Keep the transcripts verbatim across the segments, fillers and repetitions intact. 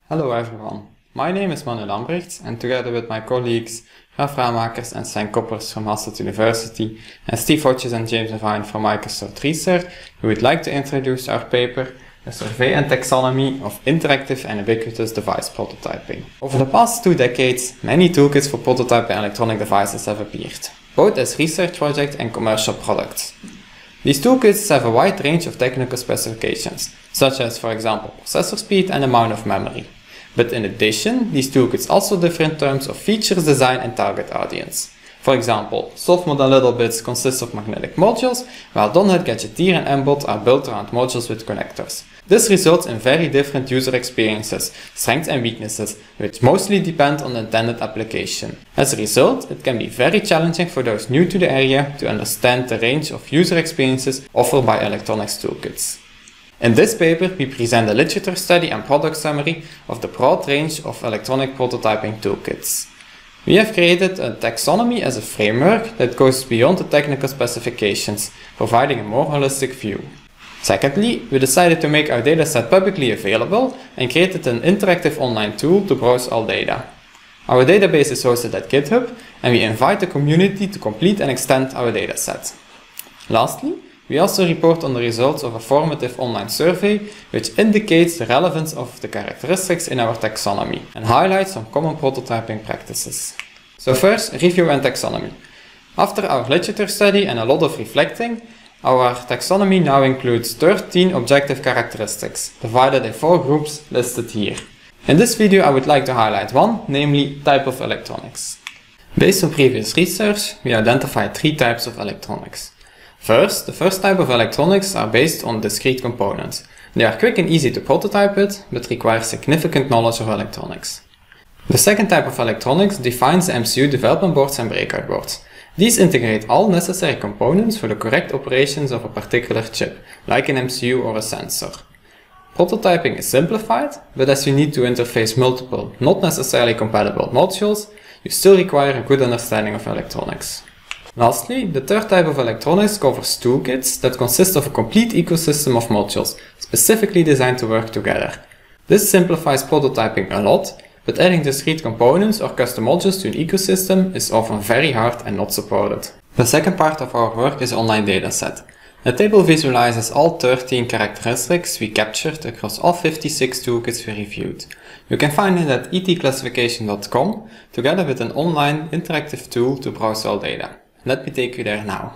Hello everyone, my name is Manuel Lambrechts and together with my colleagues Raf Ramakers and Stijn Koppers from Hasselt University and Steve Hodges and James Devine from Microsoft Research, we would like to introduce our paper, A Survey and Taxonomy of Interactive and Ubiquitous Device Prototyping. Over the past two decades, many toolkits for prototyping electronic devices have appeared, both as research projects and commercial products. These toolkits have a wide range of technical specifications, such as, for example, processor speed and amount of memory. But in addition, these toolkits also differ in terms of features, design and target audience. For example, SoftMod and LittleBits consist of magnetic modules, while Donut, Gadgeteer and M-Bot are built around modules with connectors. This results in very different user experiences, strengths and weaknesses, which mostly depend on the intended application. As a result, it can be very challenging for those new to the area to understand the range of user experiences offered by electronics toolkits. In this paper, we present a literature study and product summary of the broad range of electronic prototyping toolkits. We have created a taxonomy as a framework that goes beyond the technical specifications, providing a more holistic view. Secondly, we decided to make our dataset publicly available and created an interactive online tool to browse all data. Our database is hosted at GitHub and we invite the community to complete and extend our dataset. Lastly, we also report on the results of a formative online survey which indicates the relevance of the characteristics in our taxonomy and highlights some common prototyping practices. So first, review and taxonomy. After our literature study and a lot of reflecting, our taxonomy now includes thirteen objective characteristics, divided in four groups listed here. In this video I would like to highlight one, namely type of electronics. Based on previous research, we identified three types of electronics. First, the first type of electronics are based on discrete components. They are quick and easy to prototype with, but require significant knowledge of electronics. The second type of electronics defines the M C U development boards and breakout boards. These integrate all necessary components for the correct operations of a particular chip, like an M C U or a sensor. Prototyping is simplified, but as you need to interface multiple, not necessarily compatible modules, you still require a good understanding of electronics. Lastly, the third type of electronics covers toolkits that consist of a complete ecosystem of modules, specifically designed to work together. This simplifies prototyping a lot, but adding discrete components or custom modules to an ecosystem is often very hard and not supported. The second part of our work is online dataset. The table visualizes all thirteen characteristics we captured across all fifty-six toolkits we reviewed. You can find it at e t classification dot com, together with an online interactive tool to browse all data. Let me take you there now.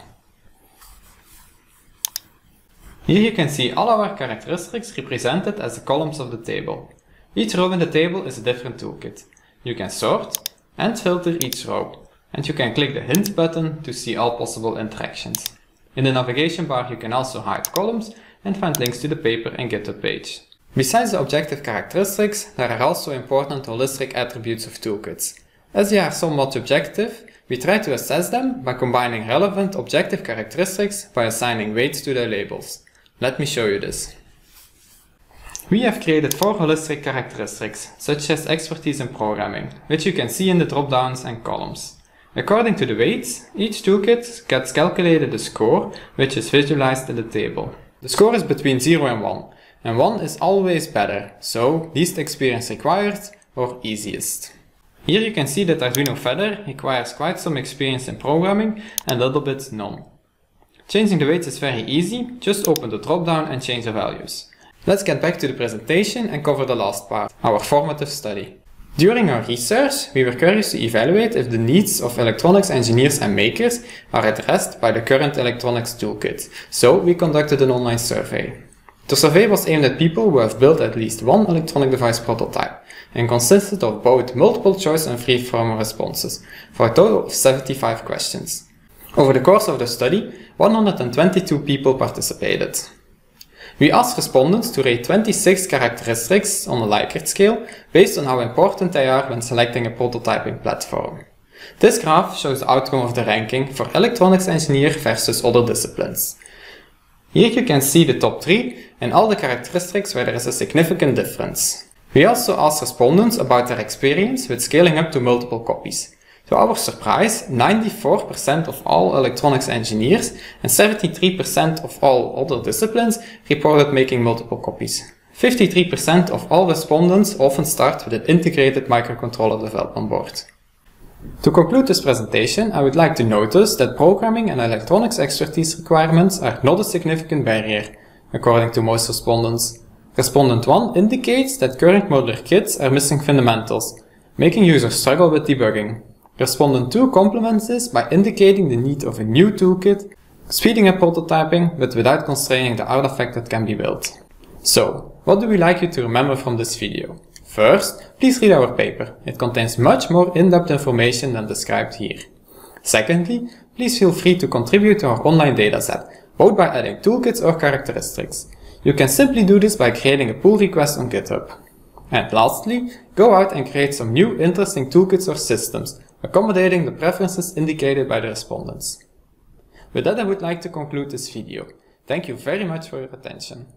Here you can see all our characteristics represented as the columns of the table. Each row in the table is a different toolkit. You can sort and filter each row, and you can click the Hint button to see all possible interactions. In the navigation bar you can also hide columns and find links to the paper and GitHub page. Besides the objective characteristics, there are also important holistic attributes of toolkits. As they are somewhat subjective, we try to assess them by combining relevant objective characteristics by assigning weights to their labels. Let me show you this. We have created four holistic characteristics, such as expertise in programming, which you can see in the drop-downs and columns. According to the weights, each toolkit gets calculated a score, which is visualized in the table. The score is between zero and one, and one is always better, so least experience required or easiest. Here you can see that Arduino Feather requires quite some experience in programming and LittleBits none. Changing the weights is very easy, just open the drop-down and change the values. Let's get back to the presentation and cover the last part, our formative study. During our research, we were curious to evaluate if the needs of electronics engineers and makers are addressed by the current electronics toolkit, so we conducted an online survey. The survey was aimed at people who have built at least one electronic device prototype and consisted of both multiple choice and free-form responses, for a total of seventy-five questions. Over the course of the study, one hundred twenty-two people participated. We asked respondents to rate twenty-six characteristics on a Likert scale based on how important they are when selecting a prototyping platform. This graph shows the outcome of the ranking for electronics engineer versus other disciplines. Here you can see the top three and all the characteristics where there is a significant difference. We also asked respondents about their experience with scaling up to multiple copies. To our surprise, ninety-four percent of all electronics engineers and seventy-three percent of all other disciplines reported making multiple copies. fifty-three percent of all respondents often start with an integrated microcontroller development board. To conclude this presentation, I would like to notice that programming and electronics expertise requirements are not a significant barrier, according to most respondents. Respondent one indicates that current modular kits are missing fundamentals, making users struggle with debugging. Respondent two complements this by indicating the need of a new toolkit, speeding up prototyping, but without constraining the artifact that can be built. So, what do we like you to remember from this video? First, please read our paper. It contains much more in-depth information than described here. Secondly, please feel free to contribute to our online dataset, both by adding toolkits or characteristics. You can simply do this by creating a pull request on GitHub. And lastly, go out and create some new interesting toolkits or systems, accommodating the preferences indicated by the respondents. With that, I would like to conclude this video. Thank you very much for your attention.